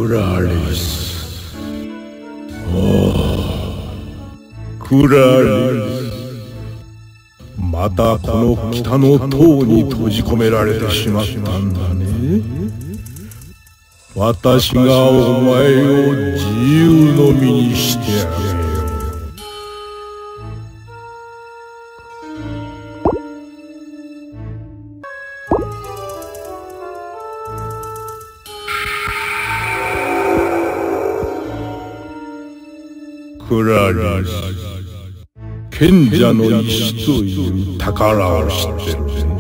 クラリス。おお、クラリス。またこの北の塔に閉じ込められてしまったんだね。私がお前を自由の身にしてあげよう。クラリス、賢者の石という宝を知ってるね。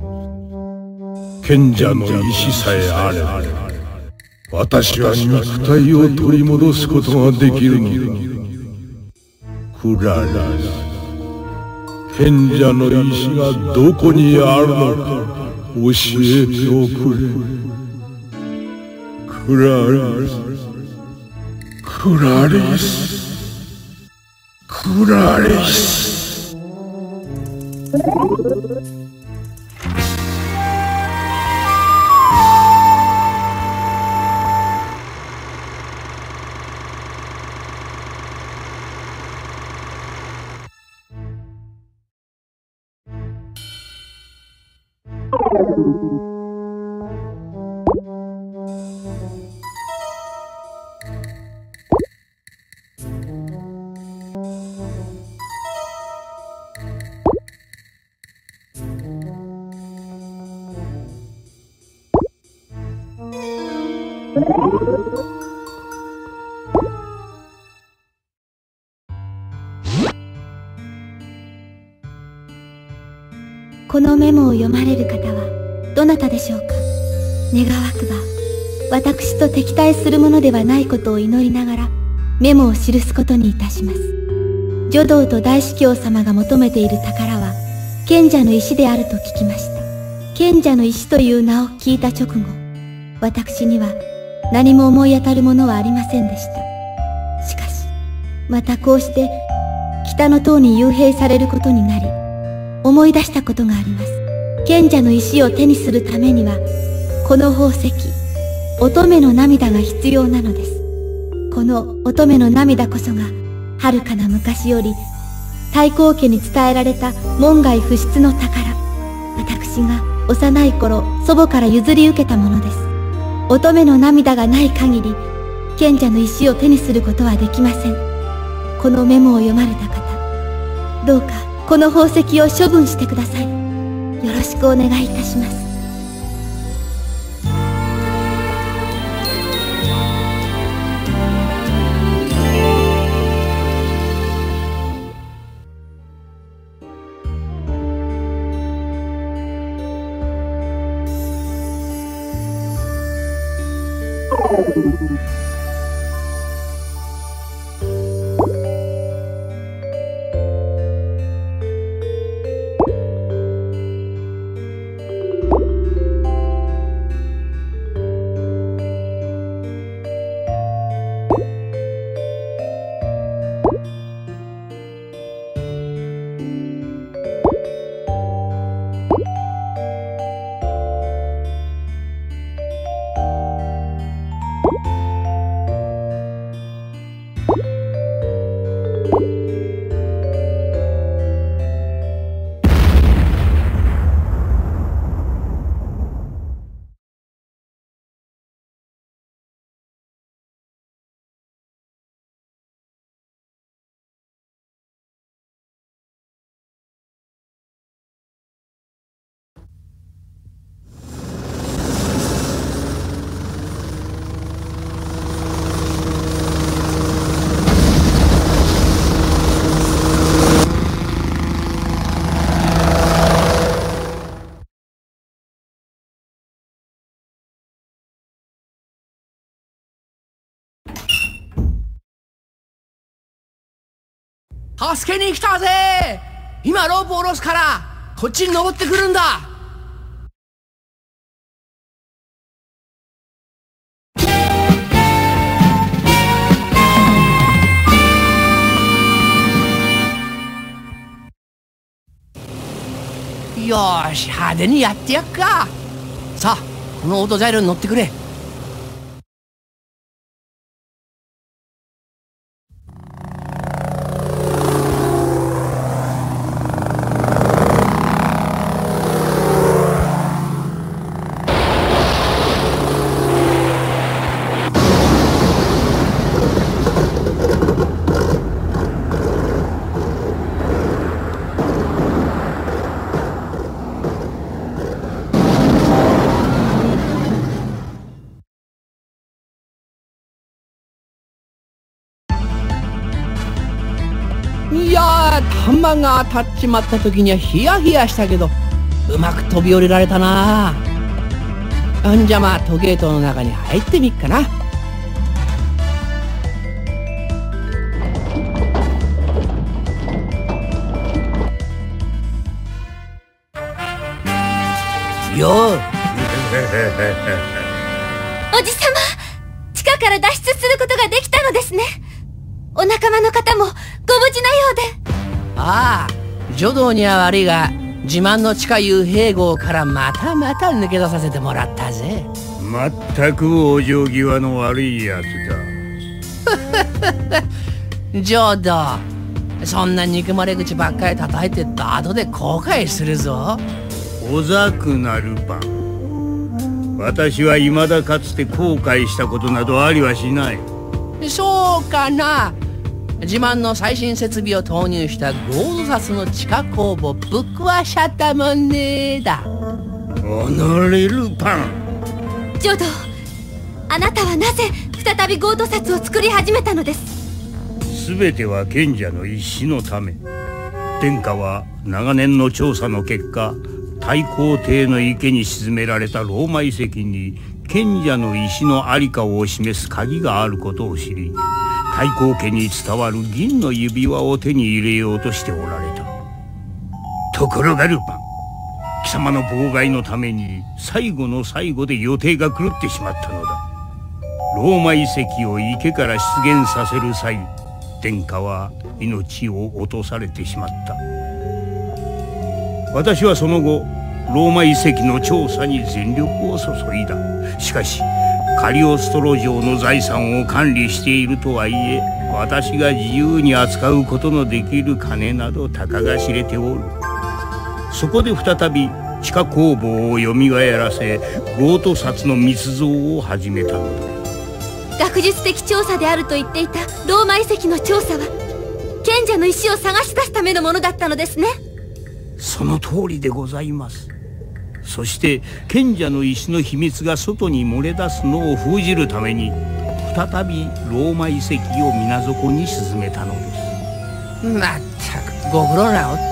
賢者の石さえあれば私は肉体を取り戻すことができるのだ。クラリス、賢者の石がどこにあるのか教えておくれ。クラリス、クラリス、クラリス。 このメモを読まれる方はどなたでしょうか。願わくば私と敵対するものではないことを祈りながらメモを記すことにいたします。助道と大司教様が求めている宝は賢者の石であると聞きました。賢者の石という名を聞いた直後、私には何も思い当たるものはありませんでした。しかしまたこうして北の塔に幽閉されることになり、思い出したことがあります。賢者の石を手にするためにはこの宝石、乙女の涙が必要なのです。この乙女の涙こそが遥かな昔より太閤家に伝えられた門外不出の宝。私が幼い頃祖母から譲り受けたものです。乙女の涙がない限り賢者の石を手にすることはできません。このメモを読まれた方、どうかこの宝石を処分してください。よろしくお願いいたします。 助けに来たぜ。今ロープを下ろすからこっちに登ってくるんだ。よーし、派手にやってやっか。さあこのオートザイルに乗ってくれ。 弾が当たっちまった時にはヒヤヒヤしたけど、うまく飛び降りられたな。んじゃまあ時計塔の中に入ってみっかな。ようおじさま、地下から脱出することができたのですね。お仲間の方もご無事なようで。 ああ、助道には悪いが自慢の地下幽閉壕からまた抜け出させてもらったぜ。 まったく往生際の悪いやつだ。助道、そんな憎まれ口ばっかり叩いてった後で後悔するぞ。 小ざくなルパン。私は未だかつて後悔したことなどありはしない。 そうかな。自慢の最新設備を投入したゴードサスの地下工房ぶっ壊しちゃったもんねだ。 おのれルパン。 ジョドー、あなたはなぜ再びゴードサスを作り始めたのです？ 全ては賢者の意志のため。天下は長年の調査の結果、太閤帝の池に沈められたローマ遺跡に賢者の石の在りかを示す鍵があることを知り、太閤家に伝わる銀の指輪を手に入れようとしておられた。ところがルパン、貴様の妨害のために最後の最後で予定が狂ってしまったのだ。ローマ遺跡を池から出現させる際、天下は命を落とされてしまった。私はその後ローマ遺跡の調査に全力を注いだ。しかしカリオストロ城の財産を管理しているとはいえ、私が自由に扱うことのできる金などたかが知れておる。そこで再び地下工房をよみがえらせ、ゴート札の密造を始めたのだ。 学術的調査であると言っていたローマ遺跡の調査は賢者の石を探し出すためのものだったのですね。 その通りでございます。そして賢者の石の秘密が外に漏れ出すのを封じるために、再びローマ遺跡を水底に沈めたのです。 まったくご苦労なおった。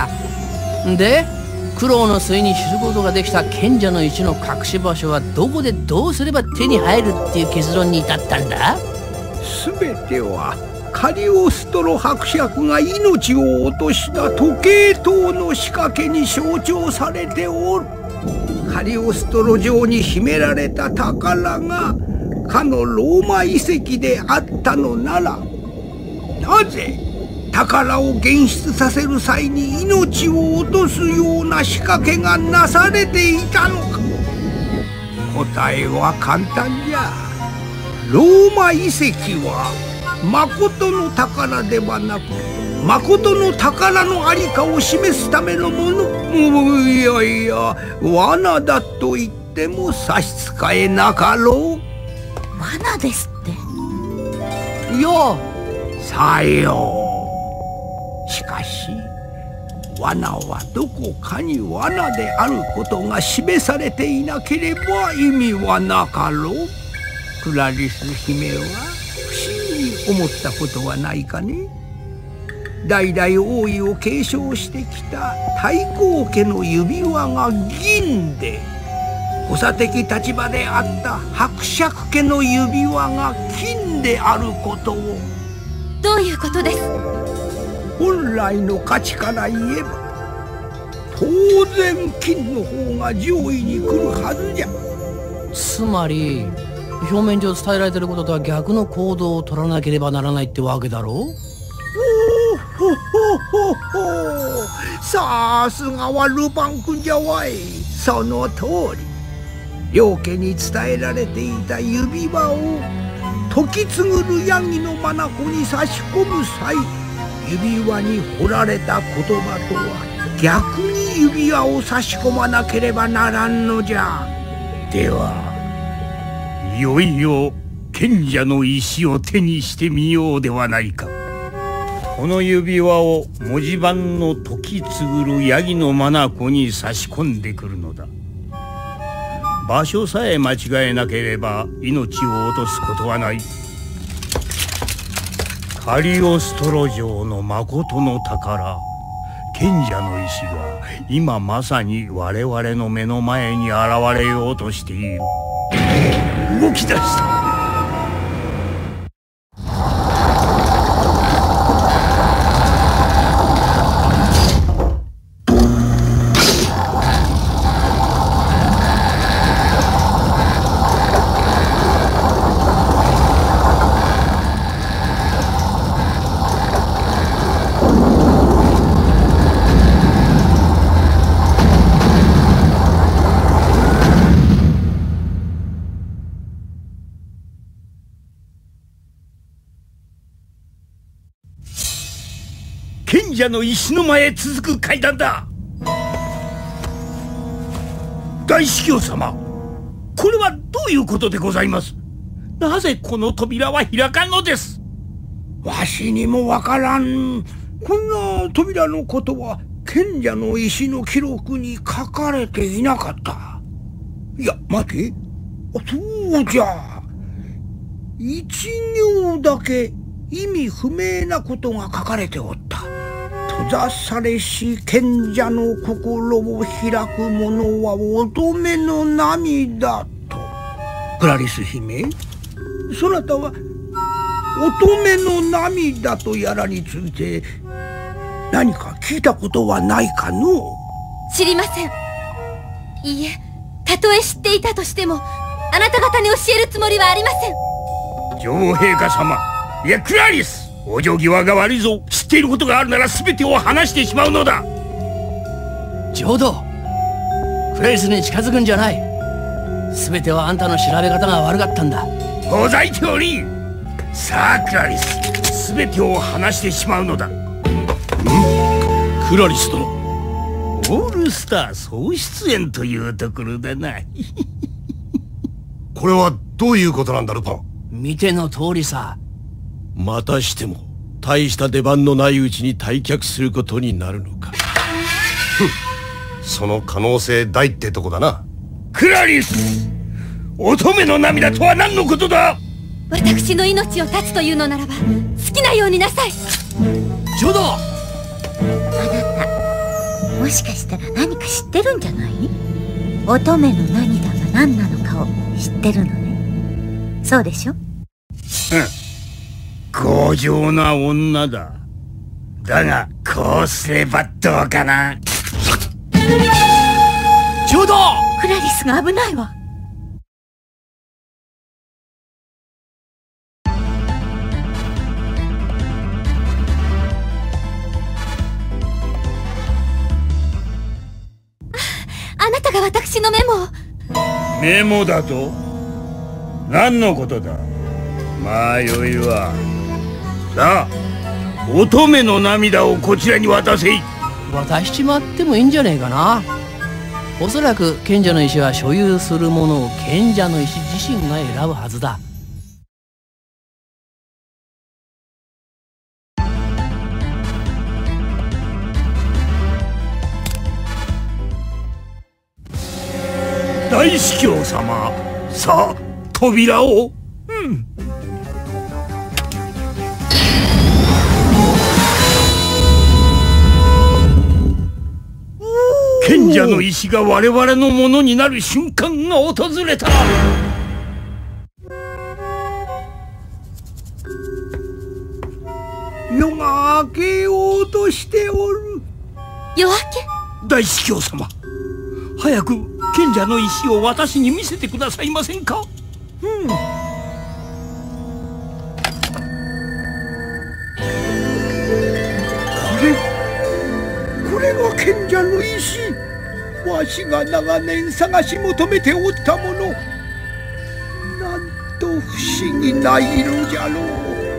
で苦労の末に知ることができた賢者の石の隠し場所はどこでどうすれば手に入るっていう結論に至ったんだ？ 全てはカリオストロ伯爵が命を落とした時計塔の仕掛けに象徴されておる。カリオストロ城に秘められた宝がかのローマ遺跡であったのなら、なぜ宝を現出させる際に命を落とすような仕掛けがなされていたのか。答えは簡単じゃ。ローマ遺跡は誠の宝ではなく、誠の宝の在りかを示すためのもの。いやいや、罠だと言っても差し支えなかろう。 罠ですって？ ようさよう。しかし罠はどこかに罠であることが示されていなければ意味はなかろう。クラリス姫は不思議に思ったことはないかね。代々王位を継承してきた太閤家の指輪が銀で、補佐的立場であった伯爵家の指輪が金であることを。 どういうことです？ 本来の価値から言えば当然金の方が上位に来るはずじゃ。 つまり表面上伝えられてることとは逆の行動を取らなければならないってわけだろう。 ほほほほ、さすがはルパン君じゃわい。その通り、両家に伝えられていた指輪を時継ぐるヤギの眼に差し込む際、指輪に彫られた言葉とは逆に指輪を差し込まなければならんのじゃ。 ではいよいよ賢者の石を手にしてみようではないか。この指輪を文字盤の時継ぐるヤギの眼に差し込んでくるのだ。場所さえ間違えなければ命を落とすことはない。 カリオストロ城の誠の宝、賢者の石が今まさに我々の目の前に現れようとしている。動き出した。賢者の石の間へ続く階段だ。大司教様、これはどういうことでございます？なぜこの扉は開かんのです？ わしにもわからん。こんな扉のことは賢者の石の記録に書かれていなかった。いや、待て。そうじゃ。一行だけ意味不明なことが書かれておった。閉ざされし賢者の心を開く者は乙女の涙と。クラリス姫、そなたは乙女の涙とやらについて何か聞いたことはないかの？ 知りません。いいえ、たとえ知っていたとしてもあなた方に教えるつもりはありません。 女王陛下様、いやクラリス、往生際が悪いぞ。知っていることがあるなら全てを話してしまうのだ。 浄土、クラリスに近づくんじゃない。全てはあんたの調べ方が悪かったんだ。 ほざいており。さあクラリス、全てを話してしまうのだ。クラリス殿、オールスター総出演というところだな。 これはどういうことなんだルパン。 見ての通りさ。 またしても大した出番のないうちに退却することになるのか。 その可能性大ってとこだな。 クラリス、乙女の涙とは何のことだ。 私の命を絶つというのならば好きなようになさい。 浄土、 あなたもしかしたら何か知ってるんじゃない？乙女の涙が何なのかを知ってるのね。そうでしょ？ 強情な女だ。だがこうすればどうかな。 浄土、 クラリスが危ないわ。 あなたが私のメモを。 メモだと？何のことだ。まあよいわ。さあ、乙女の涙をこちらに渡せい。 渡しちまってもいいんじゃねえかな。おそらく賢者の石は所有するものを賢者の石自身が選ぶはずだ。 大司教様、さあ扉を。賢者の石が我々のものになる瞬間が訪れた。 夜が明けようとしておる。 夜明け？ 大司教様、早く賢者の石を私に見せてくださいませんか。 これが賢者の石。わしが長年探し求めておったもの。なんと不思議な色じゃろう。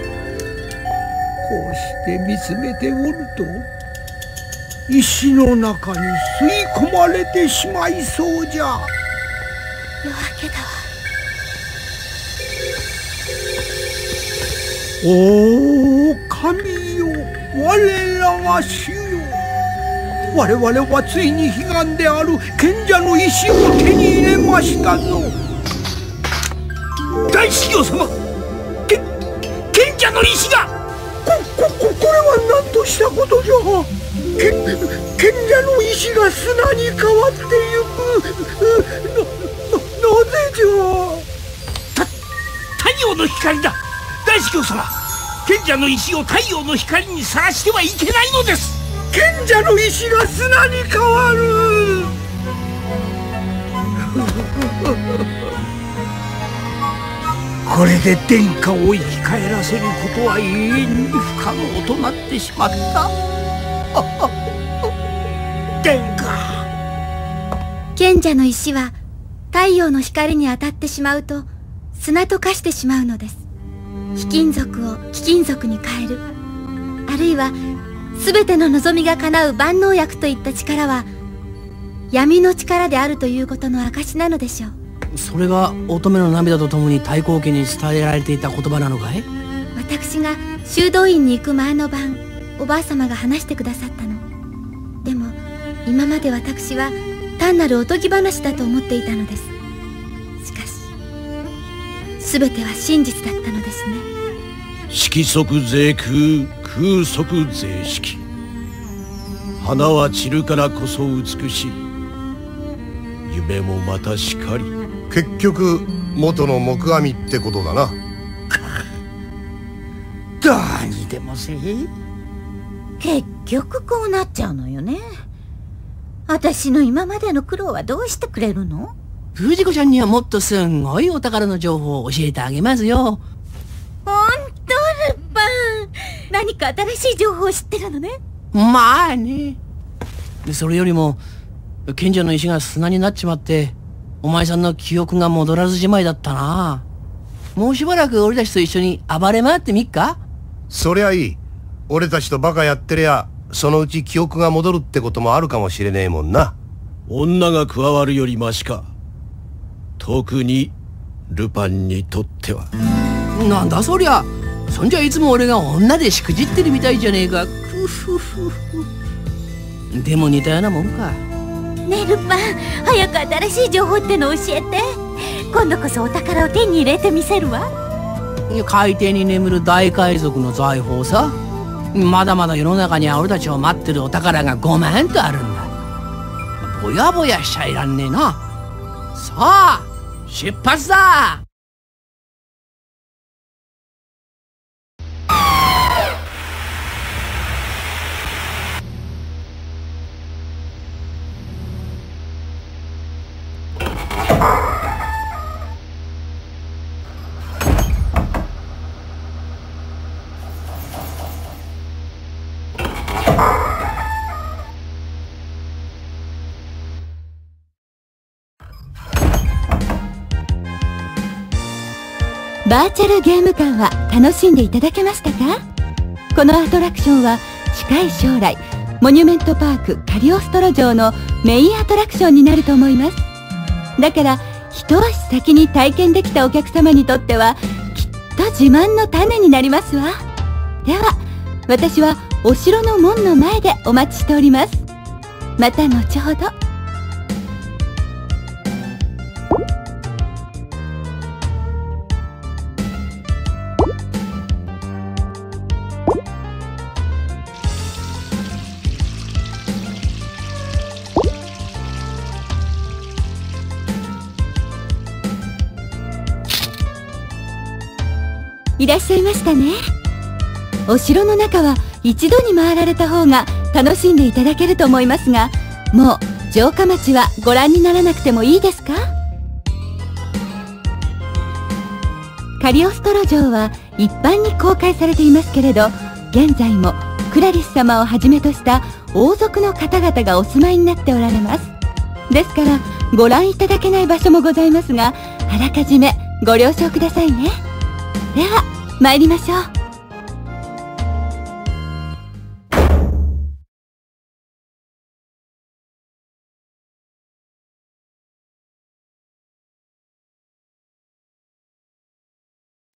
こうして見つめておると石の中に吸い込まれてしまいそうじゃ。 夜明けだわ。 おお、神よ、我らが主よ。我々はついに悲願である賢者の石を手に入れましたぞ。 大司教様、賢者の石が。 は何としたことじゃ。賢者の石が砂に変わってゆく。なぜじゃ。 太陽の光だ。大司教様、賢者の石を太陽の光にさらしてはいけないのです。 賢者の石が砂に変わる。これで殿下を生き返らせることは永遠に不可能となってしまった。殿下。 賢者の石は太陽の光に当たってしまうと砂と化してしまうのです。非金属を貴金属に変える、あるいは全ての望みが叶う万能薬といった力は闇の力であるということの証なのでしょう。 それが乙女の涙とともに太閤家に伝えられていた言葉なのかい？ 私が修道院に行く前の晩、おばあ様が話してくださったの。でも今まで私は単なるおとぎ話だと思っていたのです。しかし全ては真実だったのですね。 色即是空、空即是色。花は散るからこそ美しい。夢もまたしかり。 結局元の木阿弥ってことだな。 どうにでもせえ。結局こうなっちゃうのよね。私の今までの苦労はどうしてくれるの？ 藤子ちゃんにはもっとすんごいお宝の情報を教えてあげますよ。 ほんとルパン、何か新しい情報を知ってるのね。 まあね。それよりも賢者の石が砂になっちまってお前さんの記憶が戻らずじまいだったな。もうしばらく俺たちと一緒に暴れ回ってみっか？ そりゃいい。俺たちとバカやってりゃそのうち記憶が戻るってこともあるかもしれねえもんな。 女が加わるよりマシか。特にルパンにとっては。 なんだそりゃ。そんじゃいつも俺が女でしくじってるみたいじゃねえか。クフフフ。でも似たようなもんか。 ねえルパン、早く新しい情報っての教えて。今度こそお宝を手に入れてみせるわ。 海底に眠る大海賊の財宝さ。まだまだ世の中には俺たちを待ってるお宝が5万とあるんだ。ぼやぼやしちゃいらんねえな。さあ出発だ。 バーチャルゲーム館は楽しんでいただけましたか？このアトラクションは近い将来モニュメントパークカリオストロ城のメインアトラクションになると思います。だから一足先に体験できたお客様にとってはきっと自慢の種になりますわ。では私はお城の門の前でお待ちしております。また後ほど。いらっしゃいましたね。お城の中は一度に回られた方が楽しんでいただけると思いますが、もう城下町はご覧にならなくてもいいですか？カリオストロ城は一般に公開されていますけれど、現在もクラリス様をはじめとした王族の方々がお住まいになっておられます。ですからご覧いただけない場所もございますが、あらかじめご了承くださいね。では参りましょう。